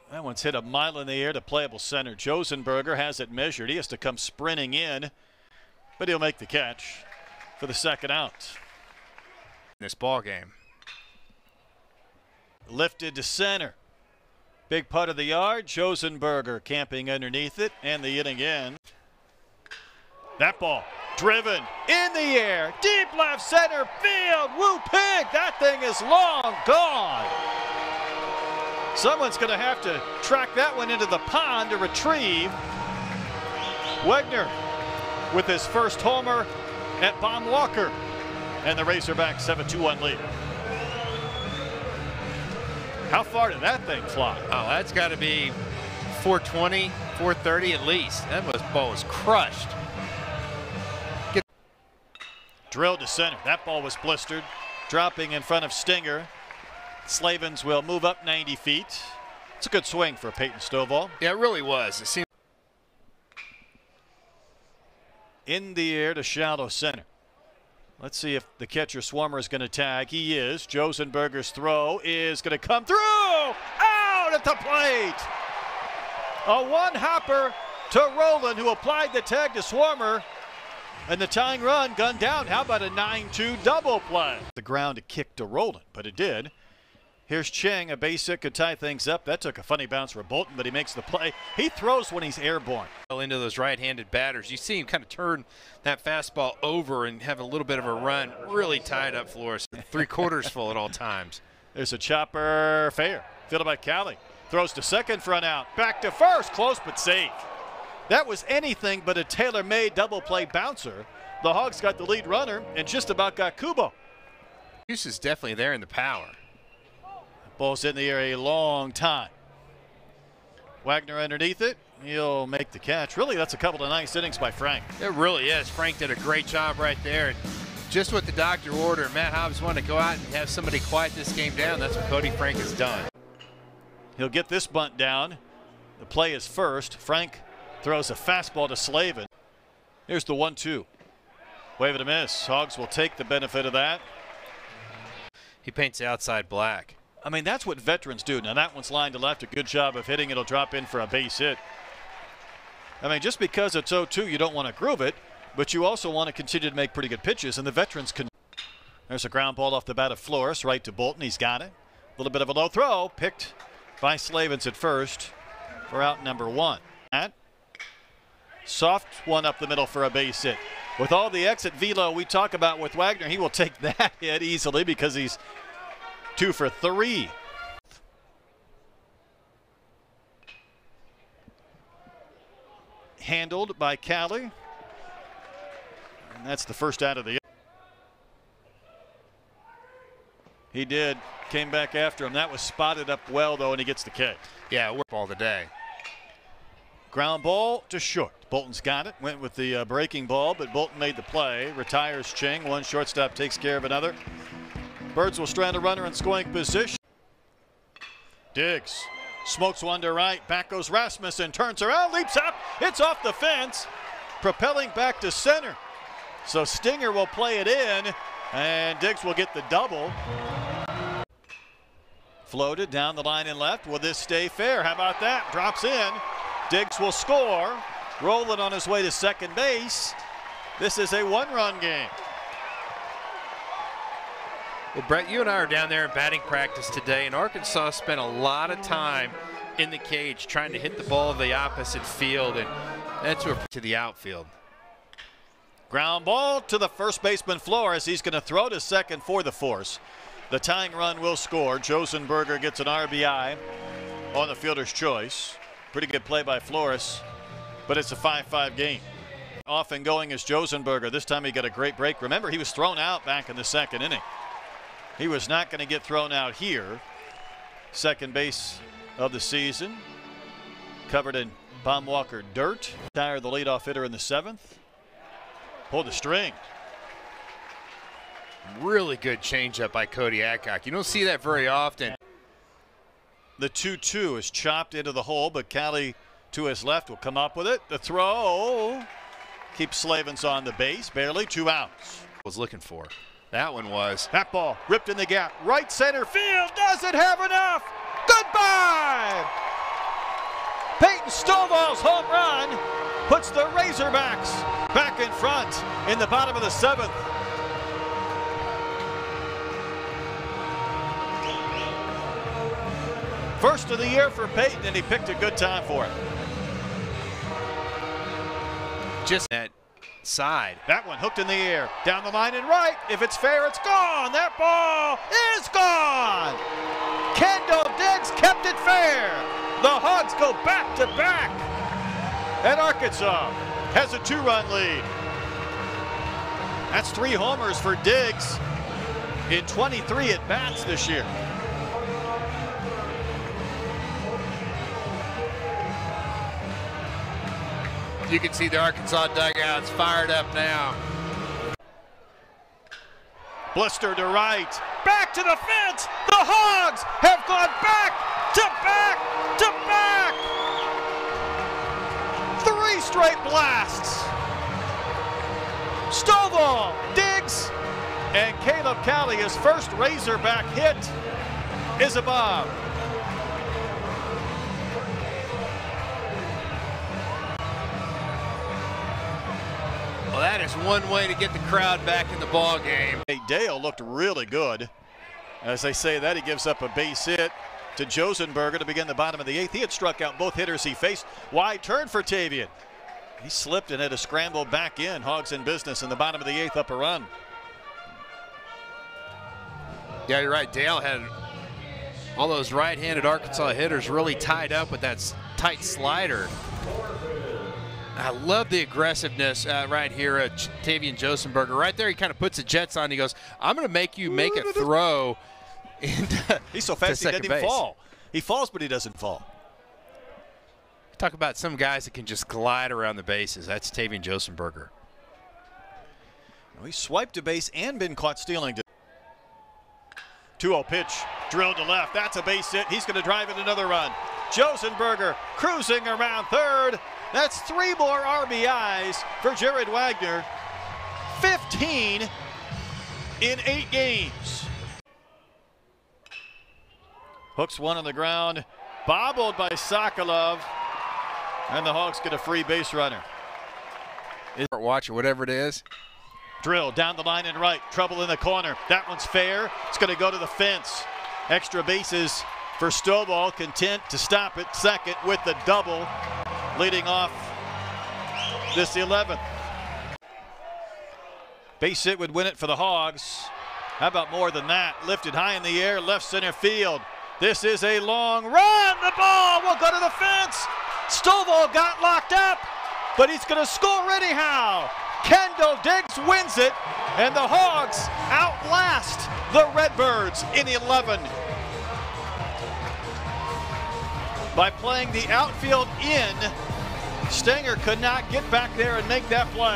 That one's hit a mile in the air to playable center. Josenberger has it measured. He has to come sprinting in, but he'll make the catch for the second out. This ball game. Lifted to center. Big putt of the yard. Josenberger camping underneath it, and the inning ends. That ball driven in the air, deep left center field. Woo pig! That thing is long gone. Someone's going to have to track that one into the pond to retrieve. Wegner with his first homer at Baum-Walker, and the Razorbacks have a 2-1 lead. How far did that thing fly? Oh, that's got to be 420, 430 at least. That ball was crushed. Drilled to center. That ball was blistered, dropping in front of Stinger. Slavens will move up 90 feet. It's a good swing for Peyton Stovall. Yeah, it really was. It seemed in the air to shallow center. Let's see if the catcher Swarmer is going to tag. He is. Josenberger's throw is going to come through. Out at the plate. A one-hopper to Rowland, who applied the tag to Swarmer. And the tying run gunned down. How about a 9-2 double play? The ground to kick to Rowland, but it did. Here's Cheng, a base hit, could tie things up. That took a funny bounce for Bolton, but he makes the play. He throws when he's airborne. Into those right-handed batters. You see him kind of turn that fastball over and have a little bit of a run. Really tied up Flores. 3/4 full at all times. There's a chopper fair. Fielded by Cali. Throws to second, front out. Back to first, close but safe. That was anything but a tailor-made double play bouncer. The Hogs got the lead runner and just about got Kubo. Use is definitely there in the power. Ball's in the air a long time. Wagner underneath it. He'll make the catch. Really, that's a couple of nice innings by Frank. It really is. Frank did a great job right there. Just what the doctor ordered. Matt Hobbs wanted to go out and have somebody quiet this game down. That's what Cody Frank has done. He'll get this bunt down. The play is first. Frank throws a fastball to Slavin. Here's the 1-2. Wave and a miss. Hogs will take the benefit of that. He paints the outside black. I mean, that's what veterans do. Now, that one's lined to left. A good job of hitting. It'll drop in for a base hit. I mean, just because it's 0-2, you don't want to groove it, but you also want to continue to make pretty good pitches, and the veterans can. There's a ground ball off the bat of Flores, right to Bolton. He's got it. A little bit of a low throw, picked by Slavens at first for out number 1. That soft one up the middle for a base hit. With all the exit velo we talk about with Wagner, he will take that hit easily because he's 2 for 3. Handled by Cali. And that's the first out of the. He did. Came back after him. That was spotted up well, though, and he gets the K. Yeah, work ball today. Ground ball to short. Bolton's got it. Went with the breaking ball, but Bolton made the play. Retires Cheng. One shortstop takes care of another. Birds will strand a runner in scoring position. Diggs smokes one to right. Back goes Rasmussen. Turns around, leaps up. It's off the fence. Propelling back to center. So Stinger will play it in, and Diggs will get the double. Floated down the line and left. Will this stay fair? How about that? Drops in. Diggs will score. Rowland on his way to second base. This is a 1-run game. Well, Brett, you and I are down there in batting practice today, and Arkansas spent a lot of time in the cage trying to hit the ball of the opposite field, and that's to the outfield. Ground ball to the first baseman Flores. He's going to throw to second for the force. The tying run will score. Josenberger gets an RBI on the fielder's choice. Pretty good play by Flores, but it's a 5-5 game. Off and going is Josenberger. This time he got a great break. Remember, he was thrown out back in the second inning. He was not going to get thrown out here. Second base of the season. Covered in Baum-Walker dirt. Tired the leadoff hitter in the 7th. Pulled the string. Really good changeup by Cody Adcock. You don't see that very often. The 2-2 is chopped into the hole, but Cali to his left will come up with it. The throw keeps Slavens on the base. Barely 2 outs. Was looking for. That one was. That ball ripped in the gap. Right center field doesn't have enough. Goodbye. Colton Stovall's home run puts the Razorbacks back in front in the bottom of the 7th. First of the year for Peyton, and he picked a good time for it. Just that side. That one hooked in the air. Down the line and right. If it's fair, it's gone. That ball is gone. Kendall Diggs kept it fair. The Hogs go back to back. And Arkansas has a 2-run lead. That's 3 homers for Diggs in 23 at-bats this year. You can see the Arkansas dugouts fired up now. Blister to right. Back to the fence. The Hogs have gone back to back to back. 3 straight blasts. Stovall, Diggs, and Caleb Cali, his first Razorback hit is a bomb. Well, that is one way to get the crowd back in the ball game. Dale looked really good. As they say that, he gives up a base hit to Josenberger to begin the bottom of the 8th. He had struck out both hitters he faced. Wide turn for Tavian. He slipped and had to scramble back in. Hogs in business in the bottom of the 8th, up a run. Yeah, you're right. Dale had all those right-handed Arkansas hitters really tied up with that tight slider. I love the aggressiveness right here at Tavian Josenberger. Right there, he kind of puts the Jets on. He goes, I'm going to make you make a throw. He's so fast he doesn't even fall. He falls, but he doesn't fall. Talk about some guys that can just glide around the bases. That's Tavian Josenberger. Well, he swiped a base and been caught stealing. 2-0 pitch, drilled to left. That's a base hit. He's going to drive in another run. Josenberger cruising around third. That's 3 more RBIs for Jared Wagner. 15 in 8 games. Hooks one on the ground, bobbled by Sokolov, and the Hogs get a free base runner. Watch it, whatever it is. Drill down the line and right, trouble in the corner. That one's fair. It's going to go to the fence. Extra bases for Stovall, content to stop at second with the double, leading off this 11th. Base hit would win it for the Hogs. How about more than that? Lifted high in the air, left center field. This is a long run. The ball will go to the fence. Stovall got locked up, but he's going to score anyhow. Kendall Diggs wins it, and the Hogs outlast the Redbirds in 11. By playing the outfield in, Stenger could not get back there and make that play.